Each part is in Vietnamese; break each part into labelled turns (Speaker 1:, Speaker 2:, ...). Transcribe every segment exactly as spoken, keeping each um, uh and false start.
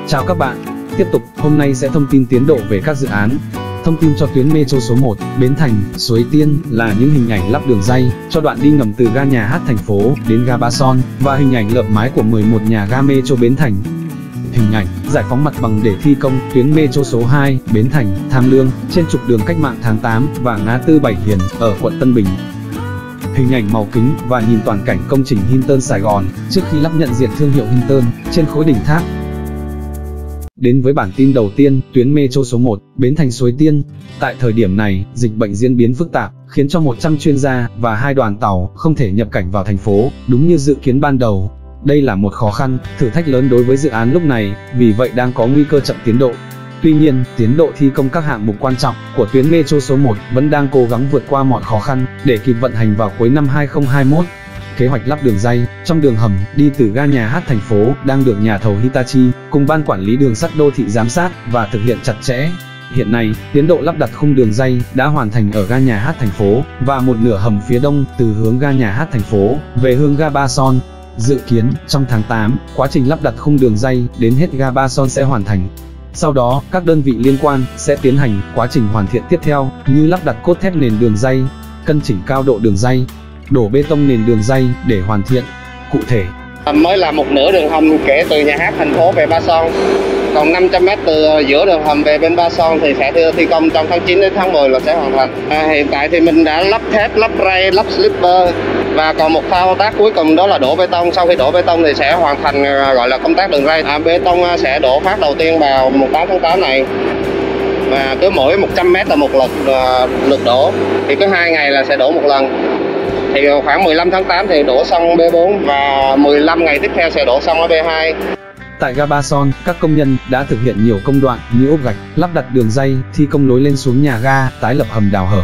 Speaker 1: Chào các bạn, tiếp tục, hôm nay sẽ thông tin tiến độ về các dự án. Thông tin cho tuyến metro số một, Bến Thành, Suối Tiên là những hình ảnh lắp đường ray cho đoạn đi ngầm từ ga Nhà Hát thành phố đến ga Ba Son và hình ảnh lợp mái của mười một nhà ga metro Bến Thành. Hình ảnh giải phóng mặt bằng để thi công tuyến metro số hai, Bến Thành, Tham Lương trên trục đường Cách mạng tháng tám và ngã tư Bảy Hiền ở quận Tân Bình. Hình ảnh màu kính và nhìn toàn cảnh công trình Hinton Sài Gòn trước khi lắp nhận diện thương hiệu Hinton trên khối đỉnh tháp. Đến với bản tin đầu tiên, tuyến metro số một, Bến Thành Suối Tiên. Tại thời điểm này, dịch bệnh diễn biến phức tạp, khiến cho một trăm chuyên gia và hai đoàn tàu không thể nhập cảnh vào thành phố, đúng như dự kiến ban đầu. Đây là một khó khăn, thử thách lớn đối với dự án lúc này, vì vậy đang có nguy cơ chậm tiến độ. Tuy nhiên, tiến độ thi công các hạng mục quan trọng của tuyến metro số một vẫn đang cố gắng vượt qua mọi khó khăn để kịp vận hành vào cuối năm hai không hai mốt. Kế hoạch lắp đường ray trong đường hầm đi từ ga Nhà Hát thành phố đang được nhà thầu Hitachi cùng ban quản lý đường sắt đô thị giám sát và thực hiện chặt chẽ. Hiện nay, tiến độ lắp đặt khung đường ray đã hoàn thành ở ga Nhà Hát thành phố và một nửa hầm phía đông từ hướng ga Nhà Hát thành phố về hướng ga Ba Son. Dự kiến trong tháng tám, quá trình lắp đặt khung đường ray đến hết ga Ba Son sẽ hoàn thành. Sau đó, các đơn vị liên quan sẽ tiến hành quá trình hoàn thiện tiếp theo như lắp đặt cốt thép nền đường ray, cân chỉnh cao độ đường ray, đổ bê tông nền đường ray để hoàn thiện. Cụ thể,
Speaker 2: mới là một nửa đường hầm kể từ Nhà Hát thành phố về Ba Son, còn năm trăm mét từ giữa đường hầm về bên Ba Son thì sẽ thi công trong tháng chín đến tháng mười là sẽ hoàn thành. À, hiện tại thì mình đã lắp thép, lắp ray, lắp slipper và còn một thao tác cuối cùng đó là đổ bê tông. Sau khi đổ bê tông thì sẽ hoàn thành gọi là công tác đường ray. À, bê tông sẽ đổ phát đầu tiên vào mùng tám tháng tám này. Và cứ mỗi một trăm mét là một lượt lượt đổ, thì cứ hai ngày là sẽ đổ một lần. Thì khoảng mười lăm tháng tám thì đổ xong bê bốn và mười lăm ngày tiếp theo sẽ đổ xong ở bê hai.
Speaker 1: Tại ga Ba Son, các công nhân đã thực hiện nhiều công đoạn như ốp gạch, lắp đặt đường ray, thi công lối lên xuống nhà ga, tái lập hầm đào hở.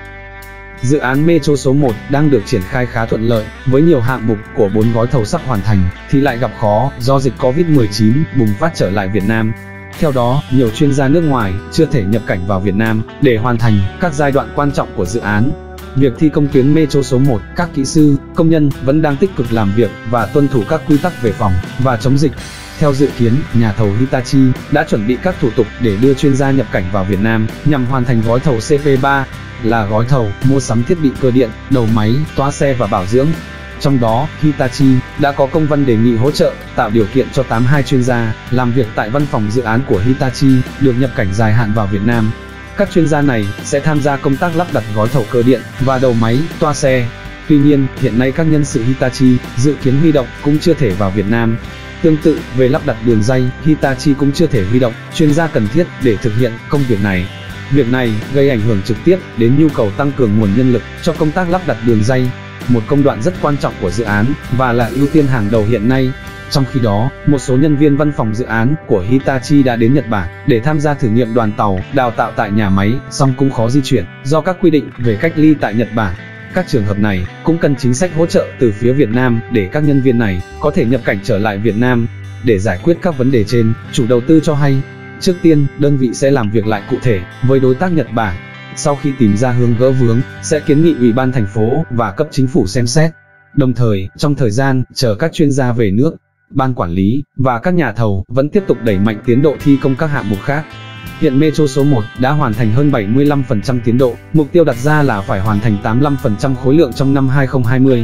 Speaker 1: Dự án metro số một đang được triển khai khá thuận lợi, với nhiều hạng mục của bốn gói thầu sắp hoàn thành thì lại gặp khó do dịch Covid mười chín bùng phát trở lại Việt Nam. Theo đó, nhiều chuyên gia nước ngoài chưa thể nhập cảnh vào Việt Nam để hoàn thành các giai đoạn quan trọng của dự án. Việc thi công tuyến metro số một, các kỹ sư, công nhân vẫn đang tích cực làm việc và tuân thủ các quy tắc về phòng và chống dịch. Theo dự kiến, nhà thầu Hitachi đã chuẩn bị các thủ tục để đưa chuyên gia nhập cảnh vào Việt Nam nhằm hoàn thành gói thầu C P ba, là gói thầu mua sắm thiết bị cơ điện, đầu máy, toa xe và bảo dưỡng. Trong đó, Hitachi đã có công văn đề nghị hỗ trợ, tạo điều kiện cho tám mươi hai chuyên gia làm việc tại văn phòng dự án của Hitachi được nhập cảnh dài hạn vào Việt Nam. Các chuyên gia này sẽ tham gia công tác lắp đặt gói thầu cơ điện và đầu máy, toa xe. Tuy nhiên, hiện nay các nhân sự Hitachi dự kiến huy động cũng chưa thể vào Việt Nam. Tương tự, về lắp đặt đường ray, Hitachi cũng chưa thể huy động chuyên gia cần thiết để thực hiện công việc này. Việc này gây ảnh hưởng trực tiếp đến nhu cầu tăng cường nguồn nhân lực cho công tác lắp đặt đường ray, một công đoạn rất quan trọng của dự án và là ưu tiên hàng đầu hiện nay. Trong khi đó, một số nhân viên văn phòng dự án của Hitachi đã đến Nhật Bản để tham gia thử nghiệm đoàn tàu đào tạo tại nhà máy, song cũng khó di chuyển do các quy định về cách ly tại Nhật Bản. Các trường hợp này cũng cần chính sách hỗ trợ từ phía Việt Nam để các nhân viên này có thể nhập cảnh trở lại Việt Nam. Để giải quyết các vấn đề trên, chủ đầu tư cho hay, trước tiên, đơn vị sẽ làm việc lại cụ thể với đối tác Nhật Bản. Sau khi tìm ra hướng gỡ vướng, sẽ kiến nghị Ủy ban thành phố và cấp chính phủ xem xét. Đồng thời, trong thời gian chờ các chuyên gia về nước, ban quản lý và các nhà thầu vẫn tiếp tục đẩy mạnh tiến độ thi công các hạng mục khác. Hiện metro số một đã hoàn thành hơn bảy mươi lăm phần trăm tiến độ, mục tiêu đặt ra là phải hoàn thành tám mươi lăm phần trăm khối lượng trong năm hai không hai không.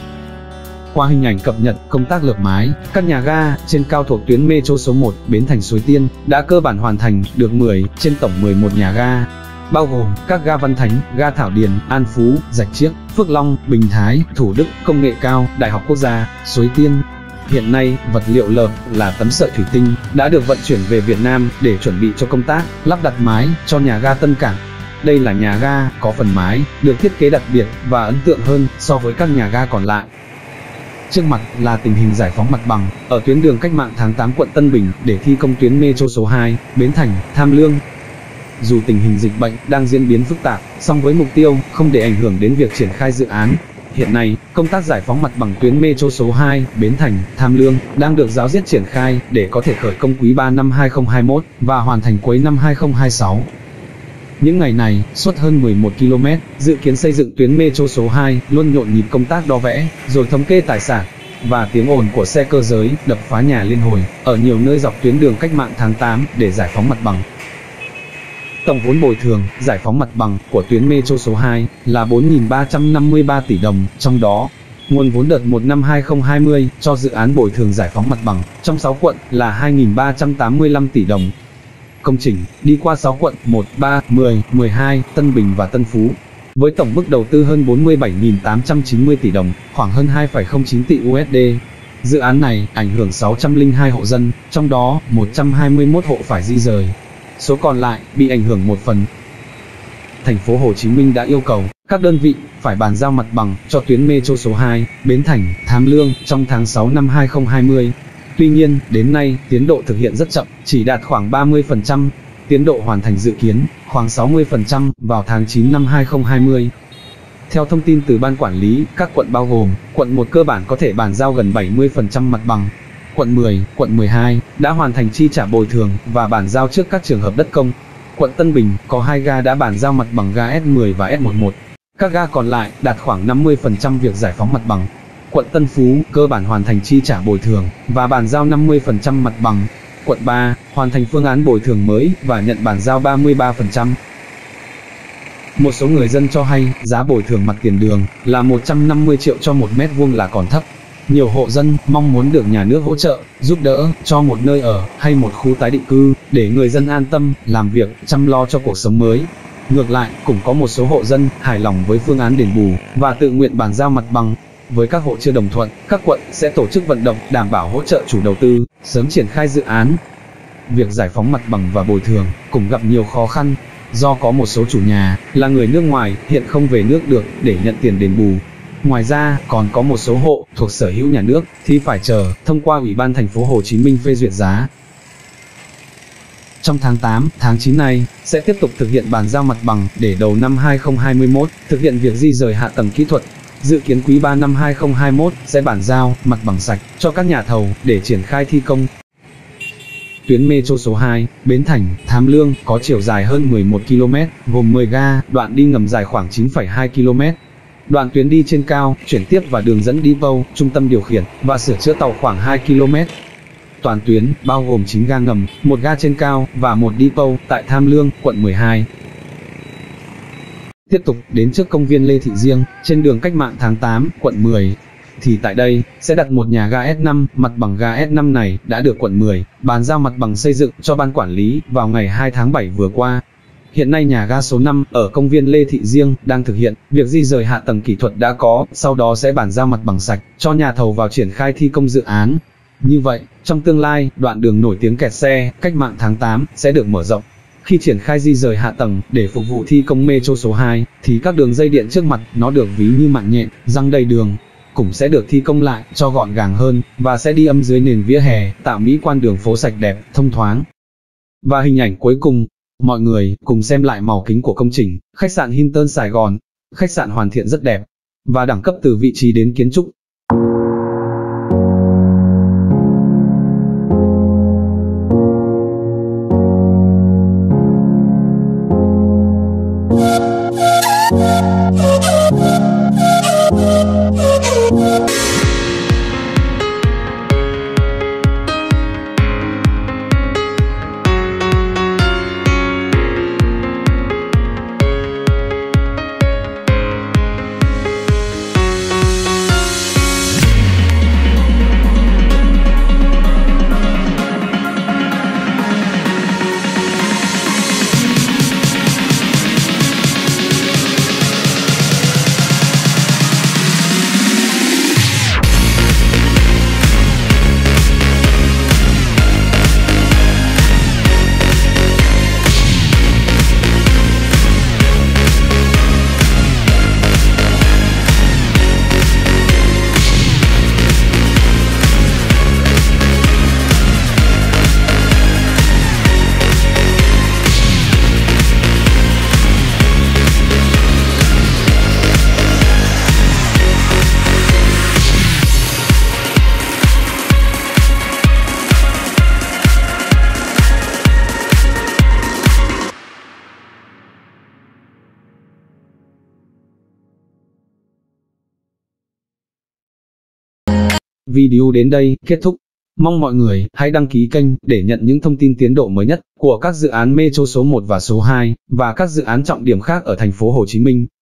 Speaker 1: Qua hình ảnh cập nhật công tác lợp mái, các nhà ga trên cao thuộc tuyến metro số một, Bến Thành Suối Tiên đã cơ bản hoàn thành được mười trên tổng mười một nhà ga, bao gồm các ga Văn Thánh, ga Thảo Điền, An Phú, Rạch Chiếc, Phước Long, Bình Thái, Thủ Đức, Công nghệ cao, Đại học Quốc gia, Suối Tiên. Hiện nay, vật liệu lợp là tấm sợi thủy tinh đã được vận chuyển về Việt Nam để chuẩn bị cho công tác lắp đặt mái cho nhà ga Tân Cảng. Đây là nhà ga có phần mái được thiết kế đặc biệt và ấn tượng hơn so với các nhà ga còn lại. Trước mặt là tình hình giải phóng mặt bằng ở tuyến đường Cách mạng tháng tám quận Tân Bình để thi công tuyến metro số hai, Bến Thành, Tham Lương. Dù tình hình dịch bệnh đang diễn biến phức tạp, song với mục tiêu không để ảnh hưởng đến việc triển khai dự án, hiện nay, công tác giải phóng mặt bằng tuyến metro số hai, Bến Thành, Tham Lương đang được giáo diết triển khai để có thể khởi công quý ba năm hai không hai mốt và hoàn thành cuối năm hai không hai sáu. Những ngày này, suốt hơn mười một ki lô mét, dự kiến xây dựng tuyến metro số hai luôn nhộn nhịp công tác đo vẽ, rồi thống kê tài sản, và tiếng ồn của xe cơ giới đập phá nhà liên hồi ở nhiều nơi dọc tuyến đường Cách mạng tháng tám để giải phóng mặt bằng. Tổng vốn bồi thường, giải phóng mặt bằng của tuyến Metro số hai là bốn nghìn ba trăm năm mươi ba tỷ đồng, trong đó, nguồn vốn đợt một năm hai nghìn không trăm hai mươi cho dự án bồi thường giải phóng mặt bằng trong sáu quận là hai nghìn ba trăm tám mươi lăm tỷ đồng. Công trình đi qua sáu quận một, ba, mười, mười hai, Tân Bình và Tân Phú, với tổng mức đầu tư hơn bốn mươi bảy nghìn tám trăm chín mươi tỷ đồng, khoảng hơn hai phẩy không chín tỷ u ét đê. Dự án này ảnh hưởng sáu trăm lẻ hai hộ dân, trong đó một trăm hai mươi mốt hộ phải di rời. Số còn lại bị ảnh hưởng một phần. Thành phố Hồ Chí Minh đã yêu cầu các đơn vị phải bàn giao mặt bằng cho tuyến Metro số hai, Bến Thành, Tham Lương trong tháng sáu năm hai nghìn không trăm hai mươi. Tuy nhiên, đến nay, tiến độ thực hiện rất chậm, chỉ đạt khoảng ba mươi phần trăm. Tiến độ hoàn thành dự kiến khoảng sáu mươi phần trăm vào tháng chín năm hai nghìn không trăm hai mươi. Theo thông tin từ Ban Quản lý, các quận bao gồm, quận một cơ bản có thể bàn giao gần bảy mươi phần trăm mặt bằng. Quận mười, quận mười hai đã hoàn thành chi trả bồi thường và bàn giao trước các trường hợp đất công. Quận Tân Bình có hai ga đã bàn giao mặt bằng ga S mười và S mười một. Các ga còn lại đạt khoảng năm mươi phần trăm việc giải phóng mặt bằng. Quận Tân Phú cơ bản hoàn thành chi trả bồi thường và bàn giao năm mươi phần trăm mặt bằng. Quận ba hoàn thành phương án bồi thường mới và nhận bàn giao ba mươi ba phần trăm. Một số người dân cho hay giá bồi thường mặt tiền đường là một trăm năm mươi triệu cho một mét vuông là còn thấp. Nhiều hộ dân mong muốn được nhà nước hỗ trợ, giúp đỡ cho một nơi ở hay một khu tái định cư để người dân an tâm làm việc, chăm lo cho cuộc sống mới. Ngược lại, cũng có một số hộ dân hài lòng với phương án đền bù và tự nguyện bàn giao mặt bằng. Với các hộ chưa đồng thuận, các quận sẽ tổ chức vận động đảm bảo hỗ trợ chủ đầu tư, sớm triển khai dự án. Việc giải phóng mặt bằng và bồi thường cũng gặp nhiều khó khăn, do có một số chủ nhà là người nước ngoài hiện không về nước được để nhận tiền đền bù. Ngoài ra, còn có một số hộ thuộc sở hữu nhà nước thì phải chờ thông qua Ủy ban thành phố Hồ Chí Minh phê duyệt giá. Trong tháng tám, tháng chín này, sẽ tiếp tục thực hiện bàn giao mặt bằng để đầu năm hai nghìn không trăm hai mươi mốt thực hiện việc di rời hạ tầng kỹ thuật. Dự kiến quý ba năm hai nghìn không trăm hai mươi mốt sẽ bàn giao mặt bằng sạch cho các nhà thầu để triển khai thi công. Tuyến Metro số hai, Bến Thành, Tham Lương có chiều dài hơn mười một ki lô mét, gồm mười ga, đoạn đi ngầm dài khoảng chín phẩy hai ki lô mét. Đoạn tuyến đi trên cao, chuyển tiếp và đường dẫn depot, trung tâm điều khiển và sửa chữa tàu khoảng hai ki lô mét. Toàn tuyến bao gồm chín ga ngầm, một ga trên cao và một depot tại Tham Lương, quận mười hai. Tiếp tục đến trước công viên Lê Thị Riêng, trên đường Cách mạng tháng tám, quận mười. Thì tại đây, sẽ đặt một nhà ga S năm, mặt bằng ga S năm này đã được quận mười bàn giao mặt bằng xây dựng cho Ban Quản lý vào ngày hai tháng bảy vừa qua. Hiện nay nhà ga số năm ở công viên Lê Thị Riêng đang thực hiện việc di rời hạ tầng kỹ thuật đã có, sau đó sẽ bàn giao mặt bằng sạch cho nhà thầu vào triển khai thi công dự án. Như vậy, trong tương lai, đoạn đường nổi tiếng kẹt xe, Cách mạng tháng tám sẽ được mở rộng. Khi triển khai di rời hạ tầng để phục vụ thi công Metro số hai, thì các đường dây điện trước mặt nó được ví như mạng nhện, răng đầy đường, cũng sẽ được thi công lại cho gọn gàng hơn và sẽ đi âm dưới nền vỉa hè, tạo mỹ quan đường phố sạch đẹp, thông thoáng. Và hình ảnh cuối cùng, mọi người cùng xem lại màu kính của công trình, khách sạn Hilton Sài Gòn. Khách sạn hoàn thiện rất đẹp và đẳng cấp từ vị trí đến kiến trúc. Video đến đây kết thúc. Mong mọi người hãy đăng ký kênh để nhận những thông tin tiến độ mới nhất của các dự án Metro số một và số hai và các dự án trọng điểm khác ở thành phố Hồ Chí Minh.